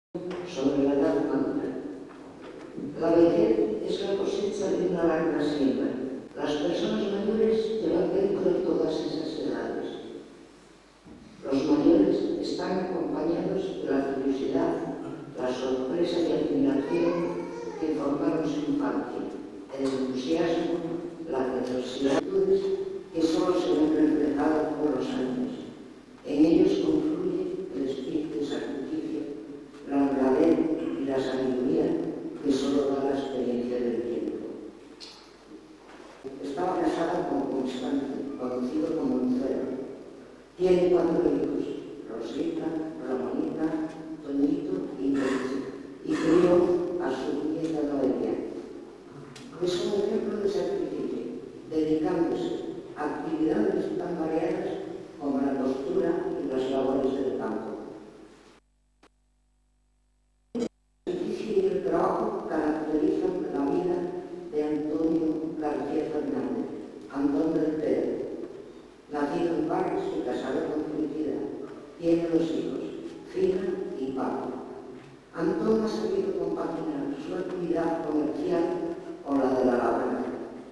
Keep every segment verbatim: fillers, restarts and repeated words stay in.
sobre la edad madura. La vejez es la cosecha de una larga siembra. Las personas mayores llevan dentro todas esas edades. Los mayores están acompañados de la curiosidad, la sorpresa y admiración que formaron su infancia, el entusiasmo, la generosidad que solo se ven reflejadas por los años. En ellos confluye el espíritu de sacrificio, la honradez y la sabiduría que solo da la experiencia del tiempo. Estaba casada con Constante, conocido como Lucero. Tiene cuatro hijos, Rosita, Ramonita, Toñito y Luis, y crió a su nieta Noelia. Es un ejemplo de sacrificio, dedicándose a actividades tan variadas como la costura y las labores del campo. El sacrificio y el trabajo caracterizan la vida de Antonio García Fernández, Antón del Pedro. Nacido en París y casado con Felicidad, tiene dos hijos, Fina y Pablo. Antón ha sabido compaginar su actividad comercial con la de la labranza.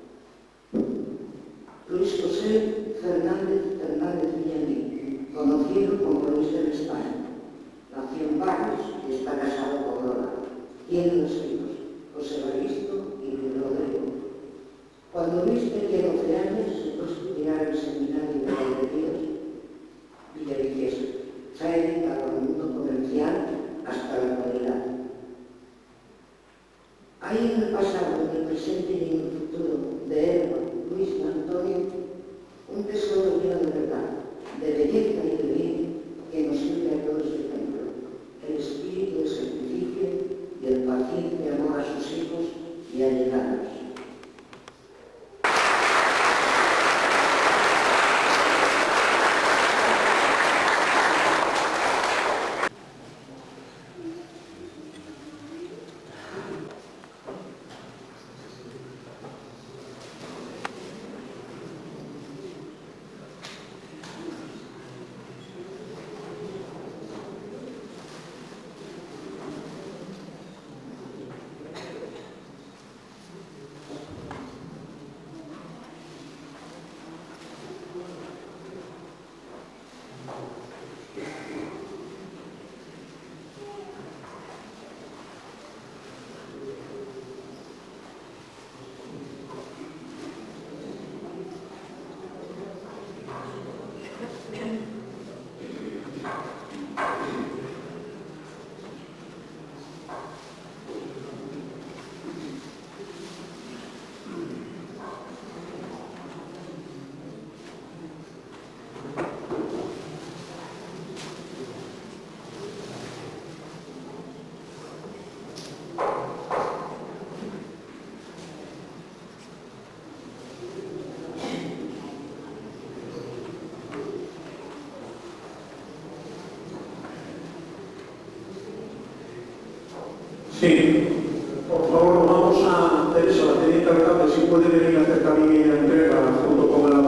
Luis José Fernández Fernández Villamil, conocido como Luis de España, nació en París y está casado con Lola. Tiene dos hijos, José Evaristo y Luis Rodrigo. Cuando Luis tenía doce años, se fue a estudiar el seminario de Valderíos Villaviciosa. Se ha dedicado al mundo comercial hasta la actualidad. Hay en el pasado, en el presente y en el futuro de Elba, Luis y Antonio un tesoro lleno de verdad, de belleza y de bien que nos sirve a todos de ejemplo. El espíritu de sacrificio y el paciente amor a sus hijos y allegados. Sí, por favor, vamos a Teresa, la teniente alcalde, si puede venir a hacer también la entrega junto con el